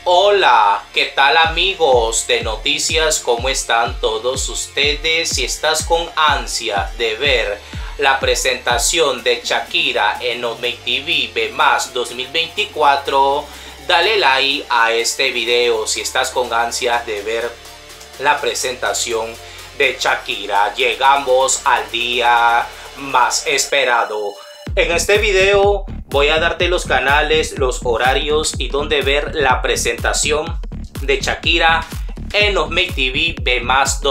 Hola, ¿qué tal amigos de noticias? ¿Cómo están todos ustedes? Si estás con ansia de ver la presentación de Shakira en Make TV B+ 2024, dale like a este video si estás con ansias de ver la presentación de Shakira. Llegamos al día más esperado. En este video voy a darte los canales, los horarios y dónde ver la presentación de Shakira en Make TV B+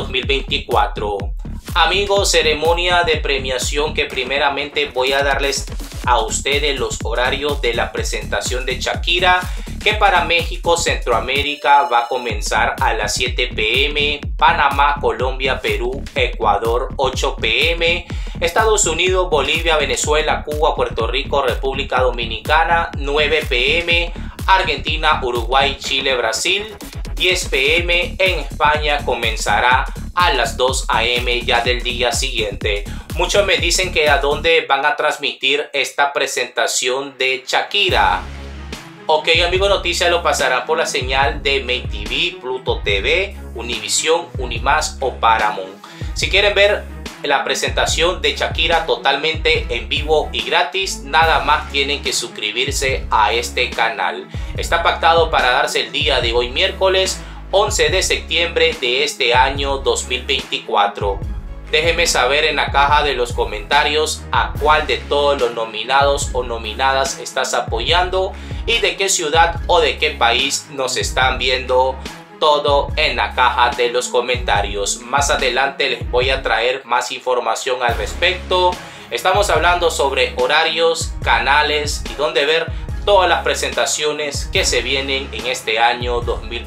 2024. Amigos, ceremonia de premiación que primeramente voy a darles a ustedes los horarios de la presentación de Shakira, que para México, Centroamérica va a comenzar a las 7 p.m, Panamá, Colombia, Perú, Ecuador 8 p.m, Estados Unidos, Bolivia, Venezuela, Cuba, Puerto Rico, República Dominicana 9 p.m, Argentina, Uruguay, Chile, Brasil 10 p.m, en España comenzará a las 2 a.m. ya del día siguiente. Muchos me dicen que a dónde van a transmitir esta presentación de Shakira. Ok, amigos, noticias lo pasará por la señal de Make TV, Pluto TV, Univision, Unimás o Paramount. Si quieren ver la presentación de Shakira totalmente en vivo y gratis, nada más tienen que suscribirse a este canal. Está pactado para darse el día de hoy, miércoles 11 de septiembre de este año 2024. Déjenme saber en la caja de los comentarios a cuál de todos los nominados o nominadas estás apoyando y de qué ciudad o de qué país nos están viendo. Todo en la caja de los comentarios. Más adelante les voy a traer más información al respecto. Estamos hablando sobre horarios, canales y dónde ver todas las presentaciones que se vienen en este año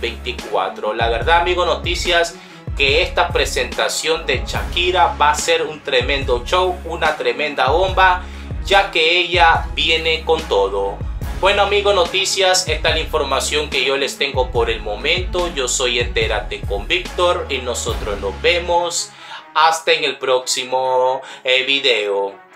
2024. La verdad, amigos, noticias, que esta presentación de Shakira va a ser un tremendo show, una tremenda bomba, ya que ella viene con todo. Bueno, amigos, noticias, esta es la información que yo les tengo por el momento. Yo soy Entérate con Víctor y nosotros nos vemos hasta en el próximo video.